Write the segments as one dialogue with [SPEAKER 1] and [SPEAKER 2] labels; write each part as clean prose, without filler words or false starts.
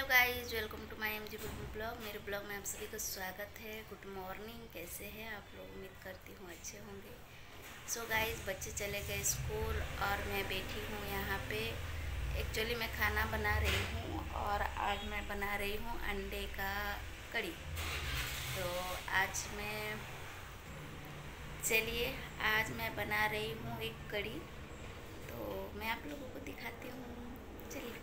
[SPEAKER 1] Guys, welcome to my MG Bulbul vlog. मेरे vlog में आप सभी का स्वागत है। गुड मॉर्निंग, कैसे हैं आप लोग? उम्मीद करती हूँ अच्छे होंगे। सो गाइस, बच्चे चले गए स्कूल और मैं बैठी हूँ यहाँ पे। एक्चुअली मैं खाना बना रही हूँ और आज मैं बना रही हूँ अंडे का कड़ी। तो चलिए आज मैं बना रही हूँ एक कड़ी, तो मैं आप लोगों को दिखाती हूँ। चलिए।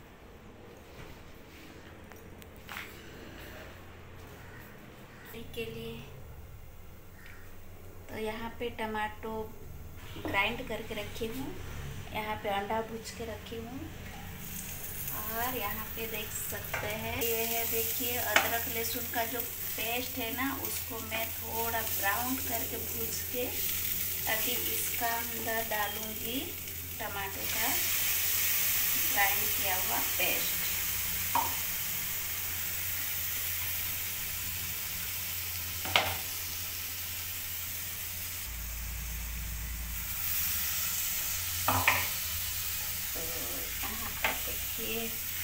[SPEAKER 1] के लिए तो यहाँ पे टमाटो ग्राइंड करके रखी हूँ, यहाँ पे अंडा भूज के रखी हूँ और यहाँ पे देख सकते हैं ये है, देखिए अदरक लहसुन का जो पेस्ट है ना, उसको मैं थोड़ा ब्राउन करके भूज के अभी इसका अंदर डालूंगी टमाटो का ग्राइंड किया हुआ पेस्ट। तो यहाँ पर देखिए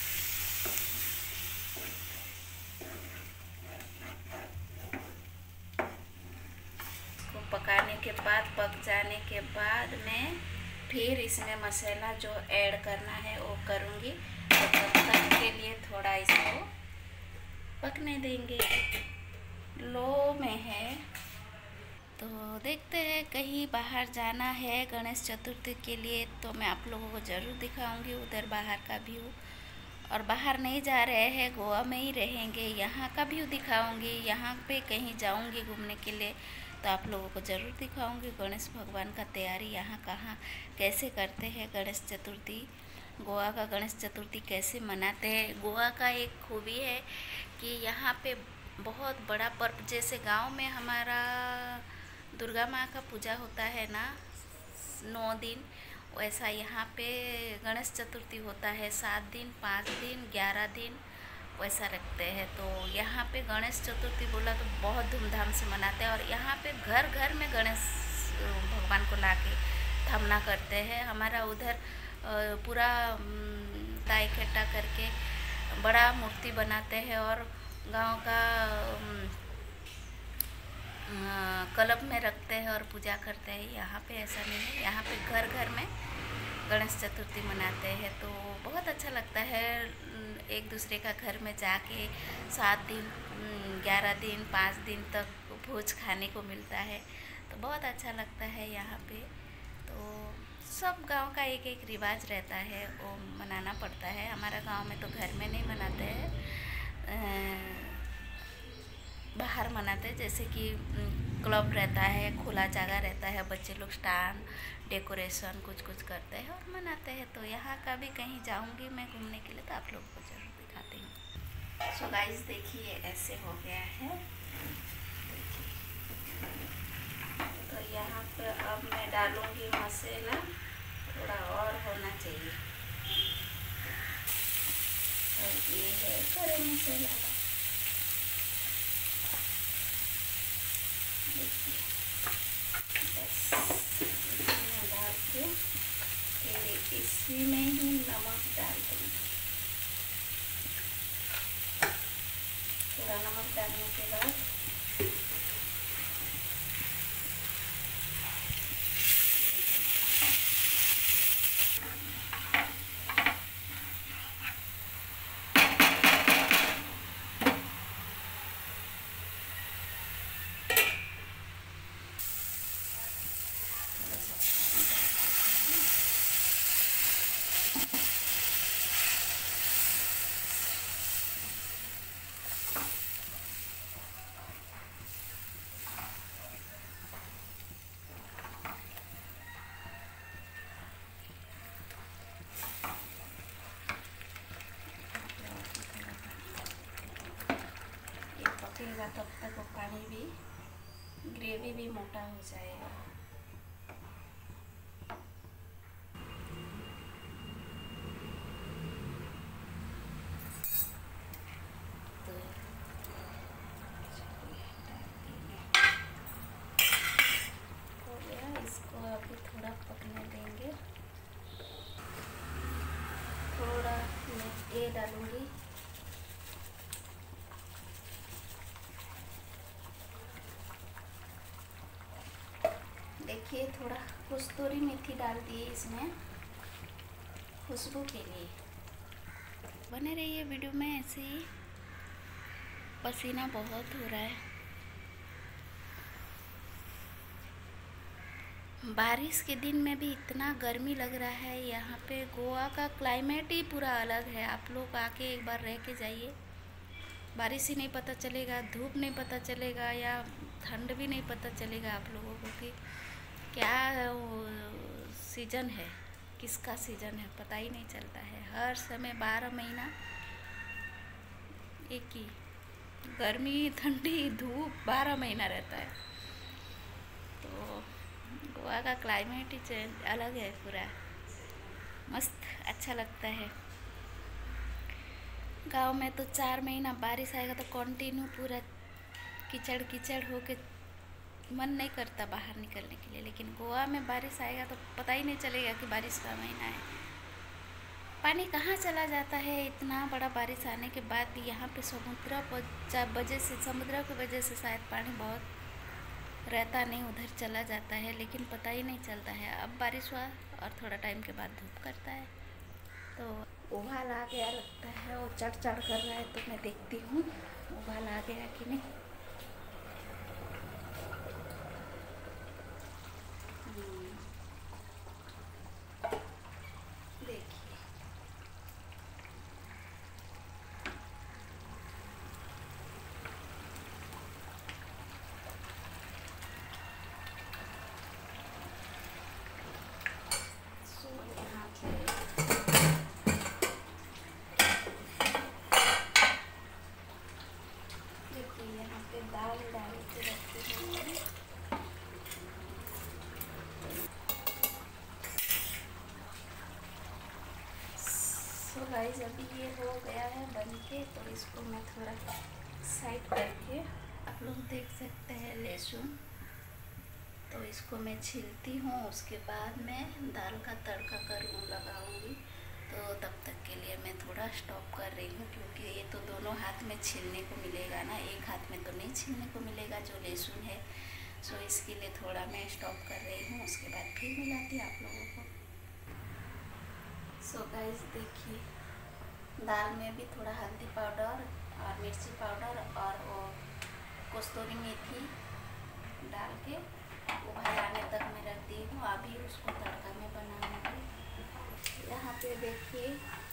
[SPEAKER 1] इसको पकाने के बाद, पक जाने के बाद मैं फिर इसमें मसाला जो ऐड करना है वो करूँगी। तो तब तक के लिए थोड़ा इसको पकने देंगे, लो में है। तो देखते हैं, कहीं बाहर जाना है गणेश चतुर्थी के लिए तो मैं आप लोगों को ज़रूर दिखाऊंगी उधर बाहर का व्यू। और बाहर नहीं जा रहे हैं, गोवा में ही रहेंगे, यहाँ का व्यू दिखाऊंगी। यहाँ पे कहीं जाऊंगी घूमने के लिए तो आप लोगों को ज़रूर दिखाऊंगी गणेश भगवान का तैयारी यहाँ कहाँ कैसे करते हैं गणेश चतुर्थी। गोवा का गणेश चतुर्थी कैसे मनाते हैं। गोवा का एक खूबी है कि यहाँ पे बहुत बड़ा पर्व, जैसे गांव में हमारा दुर्गा माँ का पूजा होता है ना 9 दिन, वैसा यहाँ पे गणेश चतुर्थी होता है 7 दिन, 5 दिन, 11 दिन वैसा रखते हैं। तो यहाँ पे गणेश चतुर्थी बोला तो बहुत धूमधाम से मनाते हैं और यहाँ पे घर घर में गणेश भगवान को लाके थामना करते हैं। हमारा उधर पूरा ताई इकट्ठा करके बड़ा मूर्ति बनाते हैं और गांव का क्लब में रखते हैं और पूजा करते हैं। यहाँ पे ऐसा नहीं है, यहाँ पे घर घर में गणेश चतुर्थी मनाते हैं। तो बहुत अच्छा लगता है एक दूसरे का घर में जाके 7 दिन, 11 दिन, 5 दिन तक भोज खाने को मिलता है, तो बहुत अच्छा लगता है यहाँ पे। तो सब गांव का एक एक रिवाज रहता है, वो मनाना पड़ता है। हमारा गांव में तो घर में नहीं मनाते हैं, बाहर मनाते हैं। जैसे कि क्लब रहता है, खुला जगह रहता है, बच्चे लोग स्टैंड डेकोरेशन कुछ कुछ करते हैं और मनाते हैं। तो यहाँ का भी कहीं जाऊँगी मैं घूमने के लिए तो आप लोगों को ज़रूर दिखाती हूँ। सो गाइस देखिए ऐसे हो गया है, देखिए। तो यहाँ पे अब मैं डालूँगी मसाला, थोड़ा और होना चाहिए। और ये है गरम मसाला, देखिए डाल के फिर इसी में ही नमक डाल दूँगी। थोड़ा नमक डालने के बाद तब तक वो पानी भी, ग्रेवी भी मोटा हो जाएगा। तो हो गया, इसको अभी थोड़ा पकने देंगे। थोड़ा मैं ये डालूँगी देखिए थोड़ा कस्तूरी मेथी डाल दिए इसमें खुशबू के लिए। बने रहिए वीडियो में ऐसे ही। पसीना बहुत हो रहा है। बारिश के दिन में भी इतना गर्मी लग रहा है। यहाँ पे गोवा का क्लाइमेट ही पूरा अलग है। आप लोग आके एक बार रह के जाइए। बारिश ही नहीं पता चलेगा, धूप नहीं पता चलेगा, या ठंड भी नहीं पता चलेगा आप लोगों को कि क्या सीज़न है, किसका सीज़न है, पता ही नहीं चलता है। हर समय 12 महीना एक ही, गर्मी ठंडी धूप 12 महीना रहता है। तो गोवा का क्लाइमेट ही चेंज अलग है पूरा, मस्त अच्छा लगता है। गांव में तो 4 महीना बारिश आएगा तो कंटिन्यू पूरा कीचड़ कीचड़ होके मन नहीं करता बाहर निकलने के लिए, लेकिन गोवा में बारिश आएगा तो पता ही नहीं चलेगा कि बारिश का महीना है। पानी कहाँ चला जाता है। इतना बड़ा बारिश आने के बाद भी यहाँ पे समुद्र की वजह से शायद पानी बहुत रहता नहीं, उधर चला जाता है, लेकिन पता ही नहीं चलता है। अब बारिश हुआ और थोड़ा टाइम के बाद धूप करता है, तो उबाल आ गया लगता है। वो चढ़ कर रहा है, तो मैं देखती हूँ उबाल आ गया कि नहीं। देखिए यहाँ पे दाल डाल के रखती हूँ। तो गाइस अभी ये हो गया है बन के, तो इसको मैं थोड़ा साइड करके, आप लोग देख सकते हैं लहसुन, तो इसको मैं छीलती हूँ। उसके बाद मैं दाल का तड़का लगाऊंगी। तो तब तक के लिए मैं थोड़ा स्टॉप कर रही हूँ, क्योंकि ये तो दोनों हाथ में छीलने को मिलेगा ना, एक हाथ में तो नहीं छीलने को मिलेगा जो लहसुन है। सो इसके लिए थोड़ा मैं स्टॉप कर रही हूँ। उसके बाद फिर मिलाती हूँ आप लोगों को। सो गाइस देखिए, दाल में भी थोड़ा हल्दी पाउडर और मिर्ची पाउडर और वो कस्तूरी मेथी डाल के उबाल आने तक मैं रख दी हूँ। अभी उसको तड़का में बनाऊंगी। यहाँ पे देखिए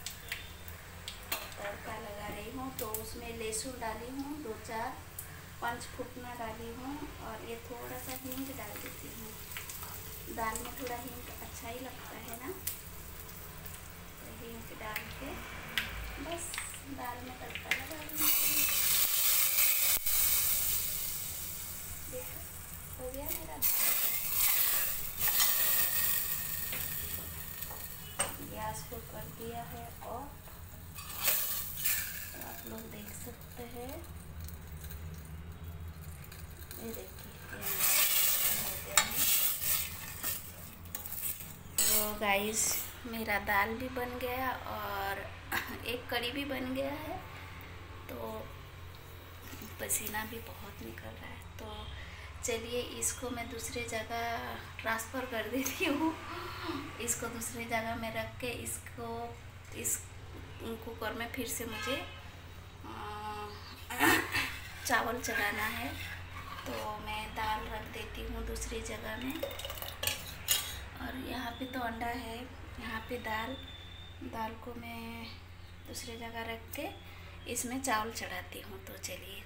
[SPEAKER 1] तड़का लगा रही हूँ, तो उसमें लहसुन डाली हूँ, 2-4 फुटना डाली हूँ, और ये थोड़ा सा हींग डाल देती हूँ। दाल में थोड़ा हींग अच्छा ही लगता है ना, तो हींग डाल के बस दाल में तड़का लगा दूँगी। देखो हो गया मेरा गैस को कर दिया है, और तो आप लोग देख सकते हैं, ये देखिए हो गया है। तो गाइस मेरा दाल भी बन गया और एक कड़ी भी बन गया है। तो पसीना भी बहुत निकल रहा है, तो चलिए इसको मैं दूसरी जगह ट्रांसफ़र कर देती हूँ। इसको दूसरी जगह में रख के इसको इस कुकर में फिर से मुझे चावल चढ़ाना है, तो मैं दाल रख देती हूँ दूसरी जगह में। और यहाँ पे तो अंडा है, यहाँ पे दाल को मैं दूसरी जगह रख के इसमें चावल चढ़ाती हूँ। तो चलिए।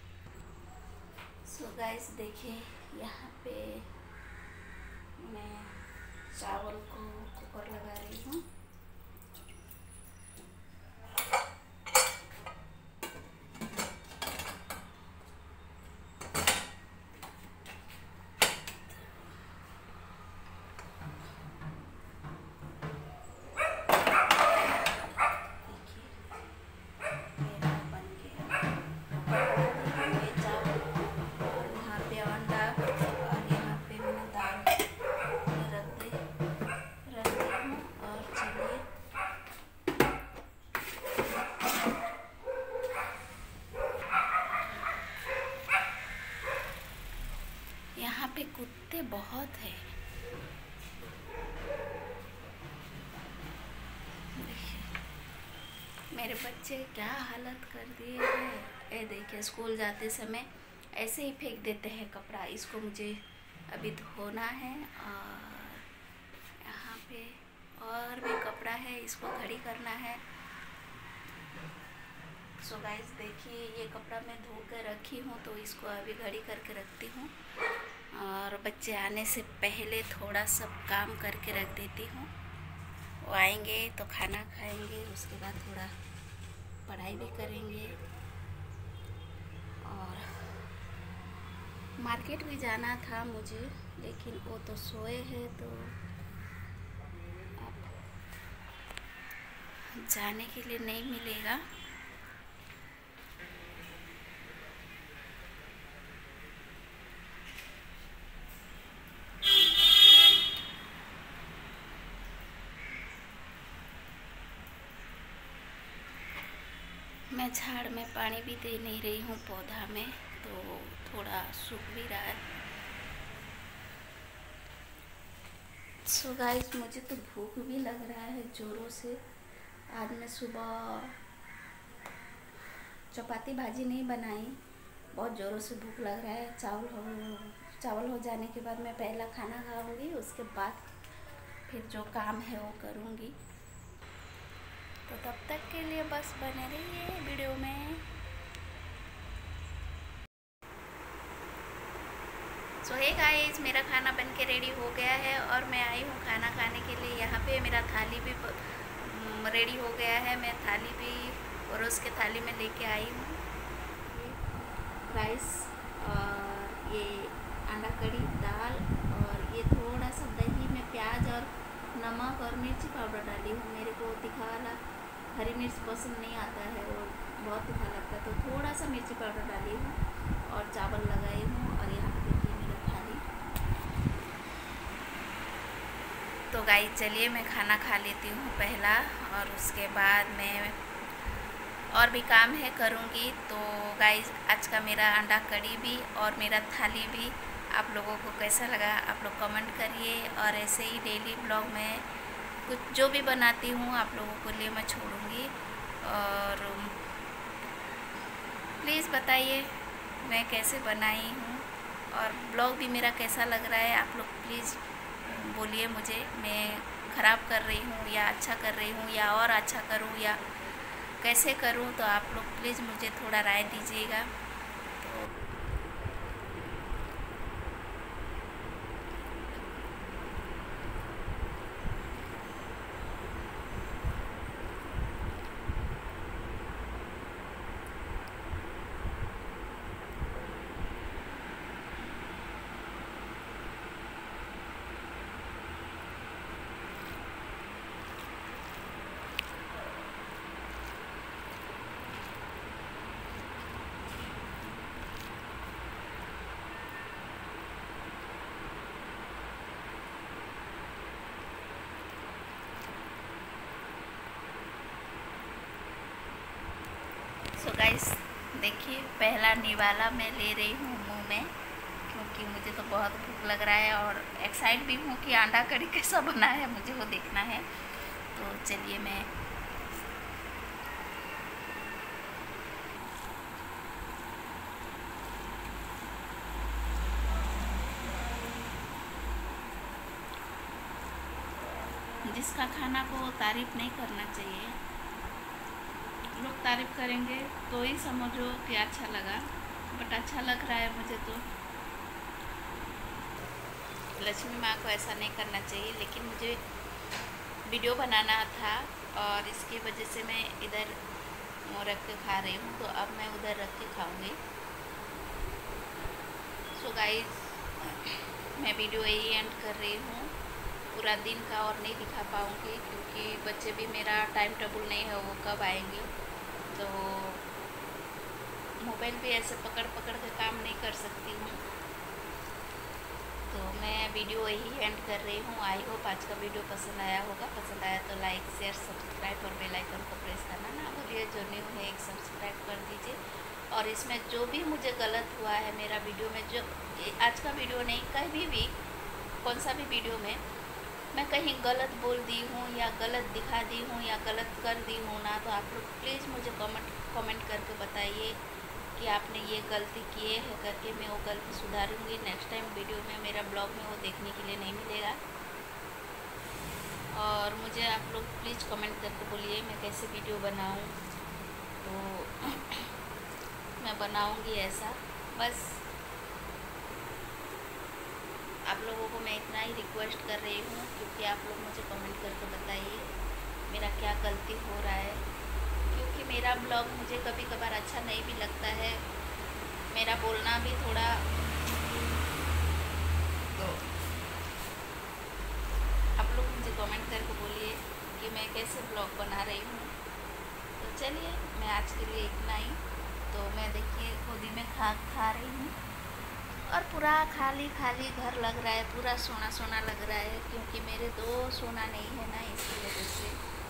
[SPEAKER 1] सो गाइस देखिए, यहाँ पे मैं चावल को कुकर लगा रही हूँ। यहाँ पे कुत्ते बहुत है, मेरे बच्चे क्या हालत कर दिए हैं। ये देखिए, स्कूल जाते समय ऐसे ही फेंक देते हैं कपड़ा। इसको मुझे अभी धोना है। और यहाँ पे और भी कपड़ा है, इसको घड़ी करना है। सो गाइस देखिए, ये कपड़ा मैं धो कर रखी हूँ, तो इसको अभी घड़ी करके रखती हूँ। और बच्चे आने से पहले थोड़ा सब काम करके रख देती हूँ। वो आएंगे तो खाना खाएंगे, उसके बाद थोड़ा पढ़ाई भी करेंगे। और मार्केट भी जाना था मुझे, लेकिन वो तो सोए हैं, तो अब जाने के लिए नहीं मिलेगा। मैं झाड़ में पानी भी दे नहीं रही हूँ, पौधा में, तो थोड़ा सूख भी रहा है। सो गाइस, मुझे तो भूख भी लग रहा है ज़ोरों से। आज मैं सुबह चपाती भाजी नहीं बनाई, बहुत ज़ोरों से भूख लग रहा है। चावल हो जाने के बाद मैं पहला खाना खाऊंगी, उसके बाद फिर जो काम है वो करूँगी। तो तब तक के लिए बस बने रहिए वीडियो में। सो हे गाइस, मेरा खाना बन के रेडी हो गया है और मैं आई हूँ खाना खाने के लिए। यहाँ पे मेरा थाली भी रेडी हो गया है। मैं थाली भी परोस के थाली में लेके आई हूँ। राइस और ये अंडा कड़ी, दाल, और ये थोड़ा सा दही में प्याज और नमक और मिर्ची पाउडर डाली हूँ। मेरे को तीखा वाला हरी मिर्च पसंद नहीं आता है, वो बहुत तीखा लगता है, तो थोड़ा सा मिर्ची पाउडर डाली हूँ और चावल लगाई हूँ। और यहाँ पे देखिए मेरा थाली। तो गाइस चलिए, मैं खाना खा लेती हूँ पहला, और उसके बाद मैं और भी काम है करूँगी। तो गाइस, आज का मेरा अंडा कड़ी भी और मेरा थाली भी आप लोगों को कैसा लगा, आप लोग कमेंट करिए। और ऐसे ही डेली ब्लॉग में कुछ जो भी बनाती हूँ आप लोगों को लिए मैं छोड़ूंगी। और प्लीज़ बताइए मैं कैसे बनाई हूँ, और ब्लॉग भी मेरा कैसा लग रहा है। आप लोग प्लीज़ बोलिए मुझे, मैं ख़राब कर रही हूँ या अच्छा कर रही हूँ, या और अच्छा करूँ या कैसे करूँ। तो आप लोग प्लीज़ मुझे थोड़ा राय दीजिएगा। तो सो गाइस देखिए, पहला निवाला मैं ले रही हूँ मुंह में, क्योंकि मुझे तो बहुत भूख लग रहा है और एक्साइट भी हूँ कि अंडा कड़ी कैसा बना है, मुझे वो देखना है। तो चलिए, मैं जिसका खाना को तारीफ़ नहीं करना चाहिए, लोग तारीफ़ करेंगे तो ही समझो कि अच्छा लगा। बट अच्छा लग रहा है मुझे तो। लक्ष्मी माँ को ऐसा नहीं करना चाहिए, लेकिन मुझे वीडियो बनाना था और इसकी वजह से मैं इधर रख के खा रही हूँ। तो अब मैं उधर रख के खाऊँगी। सो गाइस, मैं वीडियो यही एंड कर रही हूँ। पूरा दिन का और नहीं दिखा पाऊँगी, क्योंकि बच्चे भी, मेरा टाइम टेबल नहीं है वो कब आएंगे। तो मोबाइल भी ऐसे पकड़ पकड़ के काम नहीं कर सकती हूँ। तो मैं वीडियो यही एंड कर रही हूँ। आई होप आज का वीडियो पसंद आया होगा। पसंद आया तो लाइक, शेयर, सब्सक्राइब और बेल आइकन को प्रेस करना ना भूलिए। जो न्यू है एक सब्सक्राइब कर दीजिए। और इसमें जो भी मुझे गलत हुआ है मेरा वीडियो में, जो आज का वीडियो नहीं, कहीं भी कौन सा भी वीडियो में मैं कहीं गलत बोल दी हूँ या गलत दिखा दी हूँ या गलत कर दी हूँ ना, तो आप लोग प्लीज़ मुझे कमेंट करके बताइए कि आपने ये गलती किए है करके। मैं वो गलती सुधारूँगी। नेक्स्ट टाइम वीडियो में मेरा ब्लॉग में वो देखने के लिए नहीं मिलेगा। और मुझे आप लोग प्लीज़ कमेंट करके बोलिए मैं कैसे वीडियो बनाऊँ, तो मैं बनाऊँगी ऐसा। बस आप लोगों को मैं इतना ही रिक्वेस्ट कर रही हूँ, क्योंकि आप लोग मुझे कमेंट करके बताइए मेरा क्या गलती हो रहा है। क्योंकि मेरा ब्लॉग मुझे कभी कभार अच्छा नहीं भी लगता है, मेरा बोलना भी थोड़ा, तो आप लोग मुझे कमेंट करके बोलिए कि मैं कैसे ब्लॉग बना रही हूँ। तो चलिए, मैं आज के लिए इतना ही। तो मैं देखिए गोदी में खा रही हूँ और पूरा खाली खाली घर लग रहा है, पूरा सोना सोना लग रहा है, क्योंकि मेरे दो सोना नहीं है ना, इसकी वजह से।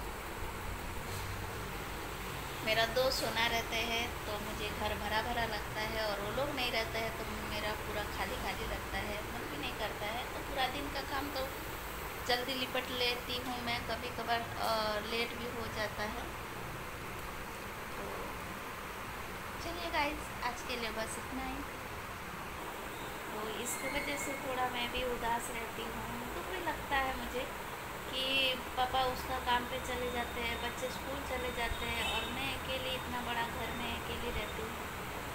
[SPEAKER 1] मेरा दो सोना रहते हैं तो मुझे घर भरा भरा लगता है, और वो लोग नहीं रहते हैं तो मेरा पूरा खाली खाली लगता है, मन भी नहीं करता है। तो पूरा दिन का काम तो जल्दी लिपट लेती हूँ मैं, कभी कभार लेट भी हो जाता है। तो चलिए गाइस, आज के लिए बस इतना ही। तो इसकी वजह से थोड़ा मैं भी उदास रहती हूँ। तो भी लगता है मुझे कि पापा उसका काम पे चले जाते हैं, बच्चे स्कूल चले जाते हैं, और मैं अकेली इतना बड़ा घर में अकेली रहती हूँ।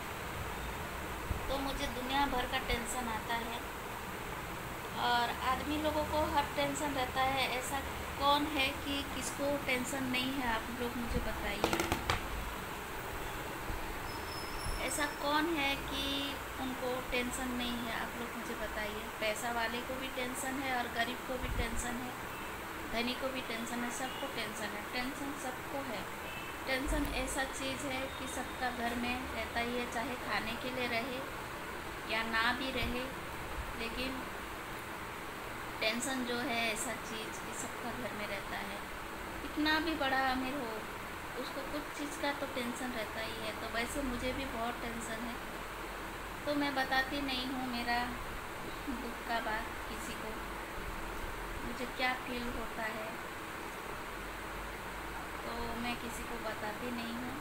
[SPEAKER 1] तो मुझे दुनिया भर का टेंशन आता है, और आदमी लोगों को हर टेंशन रहता है। ऐसा कौन है कि किसको टेंशन नहीं है? आप लोग मुझे बताइए, ऐसा कौन है कि उनको टेंशन नहीं है? आप लोग मुझे बताइए। पैसा वाले को भी टेंशन है और गरीब को भी टेंशन है, धनी को भी टेंशन है, सबको टेंशन है। टेंशन सबको है। टेंशन ऐसा चीज़ है कि सबका घर में रहता ही है, चाहे खाने के लिए रहे या ना भी रहे, लेकिन टेंशन जो है ऐसा चीज़ कि सबका घर में रहता है। कितना भी बड़ा अमीर हो, उसको कुछ चीज़ का तो टेंशन रहता ही है। तो वैसे मुझे भी बहुत टेंशन है, तो मैं बताती नहीं हूँ मेरा दुख का बात किसी को, मुझे क्या फील होता है, तो मैं किसी को बताती नहीं हूँ।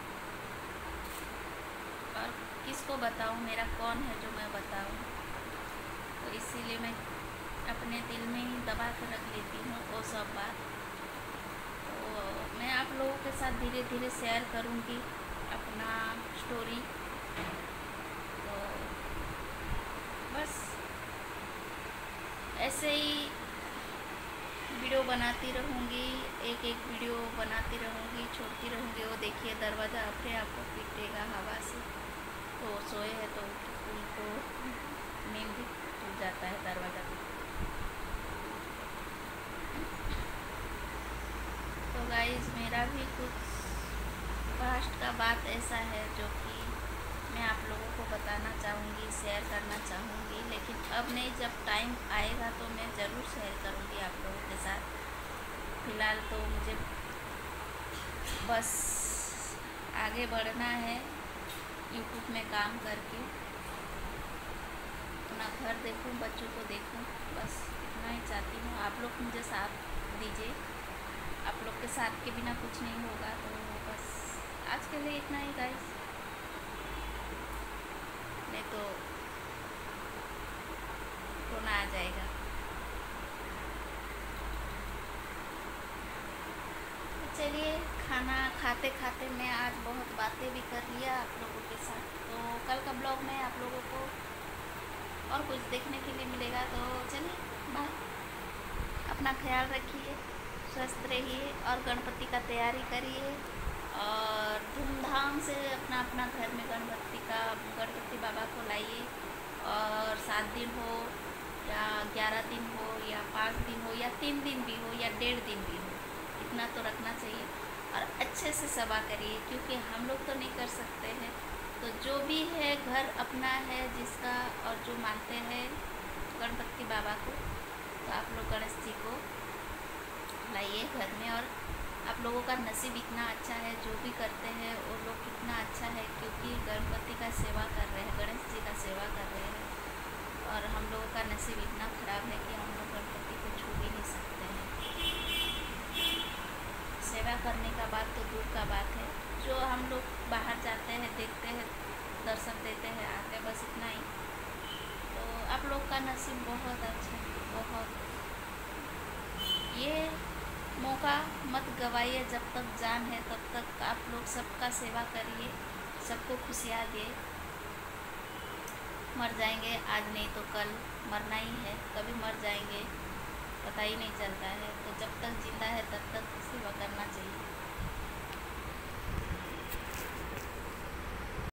[SPEAKER 1] और किसको बताऊँ? मेरा कौन है जो मैं बताऊँ? तो इसीलिए मैं अपने दिल में ही दबा कर रख लेती हूँ वो सब बात। तो मैं आप लोगों के साथ धीरे धीरे शेयर करूँगी अपना स्टोरी। तो बस ऐसे ही वीडियो बनाती रहूँगी, एक एक वीडियो बनाती रहूँगी, छोड़ती रहूँगी। वो देखिए दरवाज़ा अपने आप को पीटेगा हवा से, तो सोए है तो उनको नींद भी टूट जाता है दरवाज़ा पे। तो गाइस, मेरा भी कुछ पास्ट का बात ऐसा है जो कि मैं आप लोगों को बताना चाहूँगी, शेयर करना चाहूँगी, लेकिन अब नहीं, जब टाइम आएगा तो मैं ज़रूर शेयर करूँगी आप लोगों के साथ। फ़िलहाल तो मुझे बस आगे बढ़ना है, यूट्यूब में काम करके अपना घर देखूं, बच्चों को देखूं, बस इतना ही चाहती हूँ। आप लोग मुझे साथ दीजिए, आप लोग के साथ के बिना कुछ नहीं होगा। तो बस आज के लिए इतना ही गाइस, नहीं तो रोना आ जाएगा। तो चलिए, खाना खाते खाते मैं आज बहुत बातें भी कर लिया आप लोगों के साथ। तो कल का ब्लॉग में आप लोगों को और कुछ देखने के लिए मिलेगा। तो चलिए, बाय। अपना ख्याल रखिए, स्वस्थ रहिए, और गणपति का तैयारी करिए, और धूमधाम से अपना अपना घर में गणपति बाबा को लाइए। और 7 दिन हो या 11 दिन हो या 5 दिन हो या 3 दिन भी हो या 1.5 दिन भी हो, इतना तो रखना चाहिए। और अच्छे से सभा करिए, क्योंकि हम लोग तो नहीं कर सकते हैं। तो जो भी है घर अपना है जिसका, और जो मानते हैं गणपति बाबा को, तो आप लोग गणेश जी को लाइए घर में। और आप लोगों का नसीब इतना अच्छा है, जो भी करते हैं वो लोग कितना अच्छा है, क्योंकि गणपति का सेवा कर रहे हैं, गणेश जी का सेवा कर रहे हैं। और हम लोगों का नसीब इतना ख़राब है कि हम लोग गणपति को छू भी नहीं सकते हैं। करने का बात तो दूर का बात है। जो हम लोग बाहर जाते हैं, देखते हैं, दर्शन देते हैं, आते हैं, बस इतना ही। तो आप लोग का नसीब बहुत अच्छा है, बहुत। ये मौका मत गवाइए, जब तक जान है तब तक आप लोग सबका सेवा करिए, सबको खुशियाँ दिए। मर जाएंगे आज नहीं तो कल, मरना ही है, कभी मर जाएंगे पता ही नहीं चलता है। तो जब तक जिंदा है तब तक सेवा करना चाहिए।